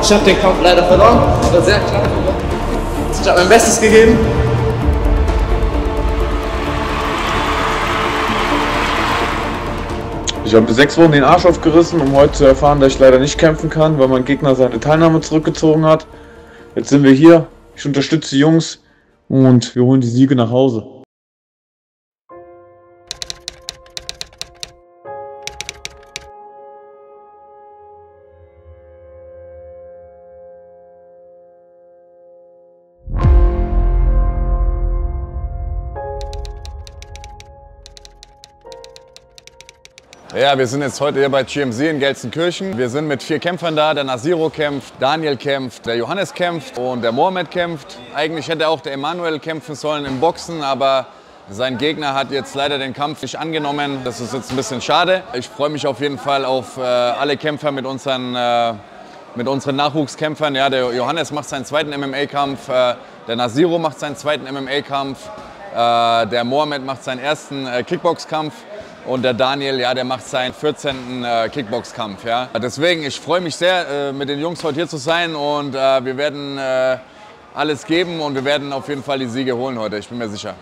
Ich habe den Kampf leider verloren. Das war sehr klar. Ich habe mein Bestes gegeben. Ich habe 6 Wochen den Arsch aufgerissen, um heute zu erfahren, dass ich leider nicht kämpfen kann, weil mein Gegner seine Teilnahme zurückgezogen hat. Jetzt sind wir hier, ich unterstütze die Jungs und wir holen die Siege nach Hause. Ja, wir sind jetzt heute hier bei GMC in Gelsenkirchen. Wir sind mit 4 Kämpfern da. Der Nasiro kämpft, Daniel kämpft, der Johannes kämpft und der Mohamed kämpft. Eigentlich hätte auch der Emanuel kämpfen sollen im Boxen, aber sein Gegner hat jetzt leider den Kampf nicht angenommen. Das ist jetzt ein bisschen schade. Ich freue mich auf jeden Fall auf alle Kämpfer mit unseren Nachwuchskämpfern. Ja, der Johannes macht seinen 2. MMA-Kampf, der Nasiro macht seinen 2. MMA-Kampf, der Mohamed macht seinen 1. Kickboxkampf. Und der Daniel, ja, der macht seinen 14. Kickboxkampf. Ja. Deswegen, ich freue mich sehr, mit den Jungs heute hier zu sein und wir werden alles geben und wir werden auf jeden Fall die Siege holen heute, ich bin mir sicher.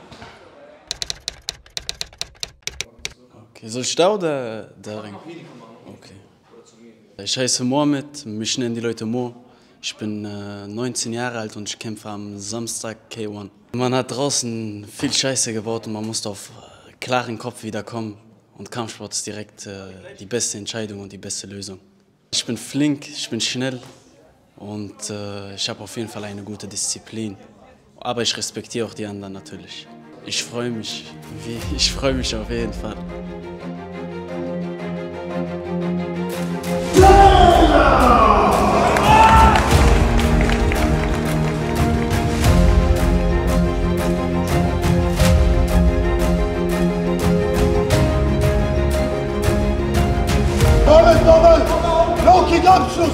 Okay, soll ich da oder da rein? Okay. Ich heiße Mohamed, mich nennen die Leute Mo. Ich bin 19 Jahre alt und ich kämpfe am Samstag K1. Man hat draußen viel Scheiße gebaut und man musste auf klaren Kopf wieder kommen und Kampfsport ist direkt die beste Entscheidung und die beste Lösung. Ich bin flink, ich bin schnell und ich habe auf jeden Fall eine gute Disziplin. Aber ich respektiere auch die anderen natürlich. Ich freue mich auf jeden Fall. Doppel! Low Kick Abschluss!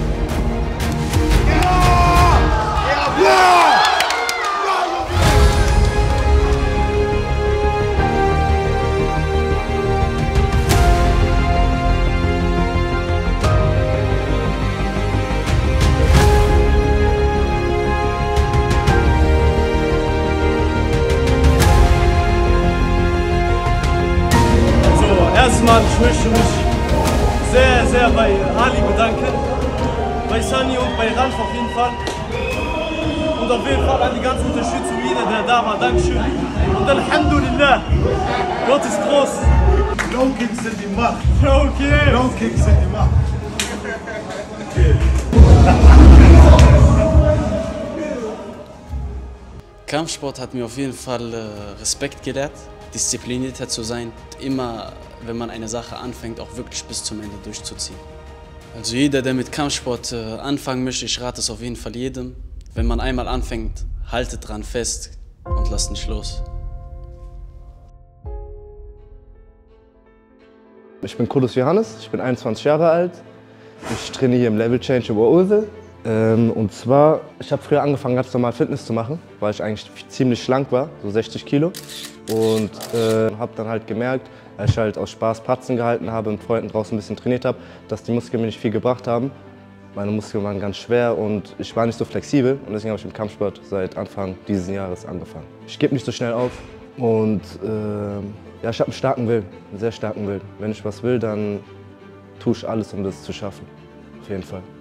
Ja! Also erstmal, ich möchte mich sehr bei Ali bedanken, bei Sunny und bei Ralf auf jeden Fall. Und auf jeden Fall an die ganze Unterstützung, jeder der da war, Dankeschön. Und Alhamdulillah, Gott ist groß. Low Kicks sind die Macht. Okay. Low Kicks sind die Macht. Kampfsport hat mir auf jeden Fall Respekt gelehrt, disziplinierter zu sein, immer, wenn man eine Sache anfängt, auch wirklich bis zum Ende durchzuziehen. Also jeder, der mit Kampfsport anfangen möchte, ich rate es auf jeden Fall jedem. Wenn man einmal anfängt, haltet dran fest und lasst nicht los. Ich bin Kudus Johannes, ich bin 21 Jahre alt. Ich trainiere hier im Level Change in Oberursel. Und zwar, ich habe früher angefangen, ganz normal Fitness zu machen, weil ich eigentlich ziemlich schlank war, so 60 Kilo. Und habe dann halt gemerkt, als ich halt aus Spaß Pratzen gehalten habe und mit Freunden draußen ein bisschen trainiert habe, dass die Muskeln mir nicht viel gebracht haben. Meine Muskeln waren ganz schwer und ich war nicht so flexibel. Und deswegen habe ich mit Kampfsport seit Anfang dieses Jahres angefangen. Ich gebe nicht so schnell auf und ja, ich habe einen starken Willen, einen sehr starken Willen. Wenn ich was will, dann tue ich alles, um das zu schaffen. Auf jeden Fall.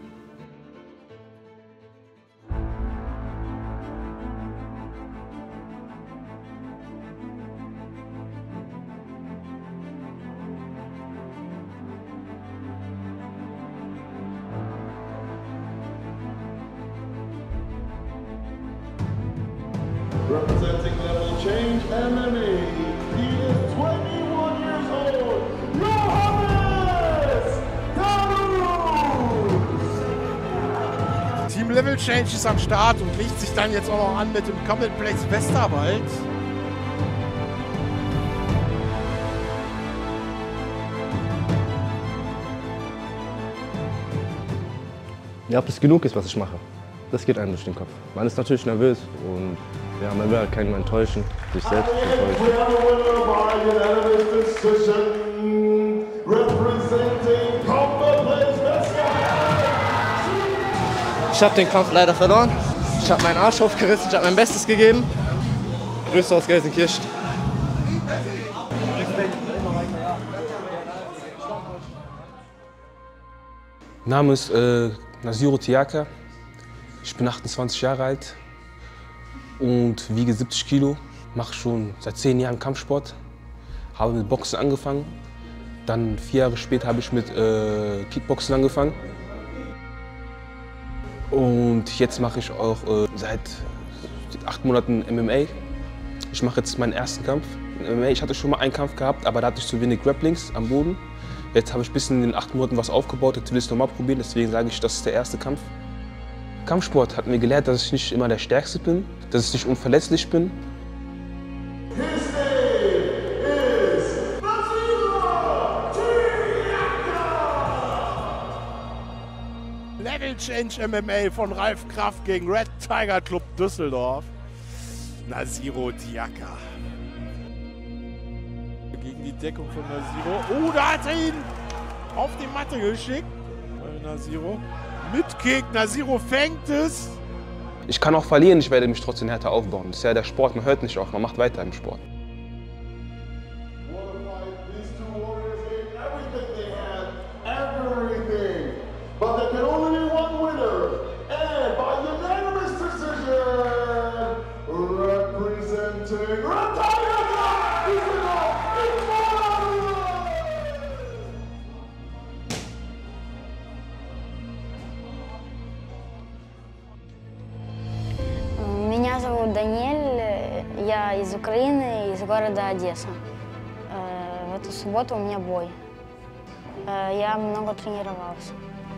Representing Level Change MMA, he is 21 years old, Johannes Taurus! Team Level Change ist am Start und legt sich dann jetzt auch noch an mit dem Complex Westerwald. Ja, ob das genug ist, was ich mache. Das geht einem durch den Kopf. Man ist natürlich nervös und ja, man will halt keinen enttäuschen, sich selbst enttäuschen. Ich habe den Kampf leider verloren. Ich habe meinen Arsch aufgerissen, ich habe mein Bestes gegeben. Grüße aus Gelsenkirchen. Name ist Nasiro Tiaka. Ich bin 28 Jahre alt und wiege 70 Kilo. Mache schon seit 10 Jahren Kampfsport. Habe mit Boxen angefangen. Dann 4 Jahre später habe ich mit Kickboxen angefangen. Und jetzt mache ich auch seit 8 Monaten MMA. Ich mache jetzt meinen ersten Kampf in MMA. Ich hatte schon mal einen Kampf gehabt, aber da hatte ich zu wenig Grapplings am Boden. Jetzt habe ich ein bisschen in den 8 Monaten was aufgebaut, jetzt will ich es nochmal probieren, deswegen sage ich, das ist der erste Kampf. Kampfsport hat mir gelehrt, dass ich nicht immer der Stärkste bin, dass ich nicht unverletzlich bin. Level Change MMA von Ralf Kraft gegen Red Tiger Club Düsseldorf. Nasiro Tiaka. Gegen die Deckung von Nasiro. Oh, da hat er ihn auf die Matte geschickt. Nasiro mit Kick. Nasiro fängt es. Ich kann auch verlieren, ich werde mich trotzdem härter aufbauen. Das ist ja der Sport, man hört nicht auf, man macht weiter im Sport. But there can only be one winner, and by unanimous decision, representing Red Tiger Меня зовут Даниэль, я из Украины, из города Одесса. В эту субботу у меня бой. Я много тренировался.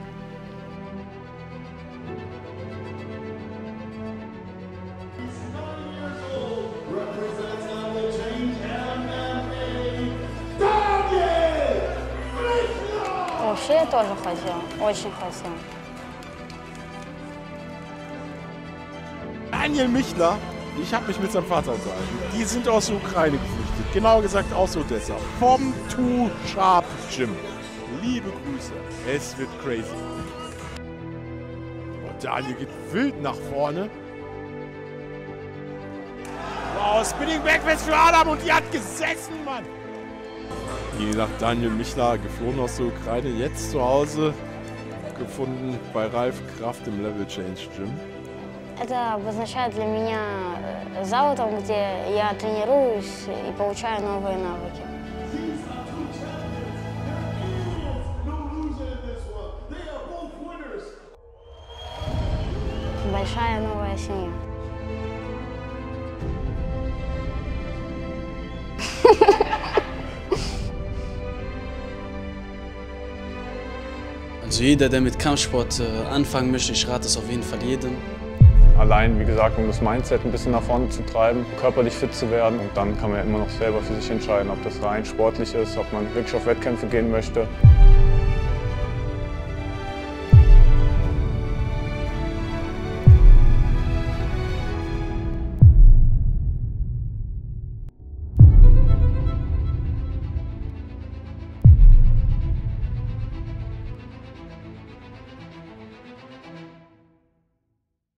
Вообще я тоже хотел, очень хотел. Daniel Michler, ich habe mich mit seinem Vater unterhalten. Die sind aus der Ukraine geflüchtet, genauer gesagt aus Odessa. Vom Too Sharp Gym. Liebe Grüße, es wird crazy. Und Daniel geht wild nach vorne. Wow, Spinning Backfist für Adam und die hat gesessen, Mann. Wie gesagt, Daniel Michler, geflohen aus der Ukraine, jetzt zu Hause gefunden bei Ralf Kraft im Level Change Gym. Это обозначает для меня зал, там, где я тренируюсь и получаю новые навыки. Большая новая семья. Also jeder, der mit Kampfsport anfangen möchte, ich rate es auf jeden Fall jedem. Allein, wie gesagt, um das Mindset ein bisschen nach vorne zu treiben, körperlich fit zu werden. Und dann kann man ja immer noch selber für sich entscheiden, ob das rein sportlich ist, ob man wirklich auf Wettkämpfe gehen möchte.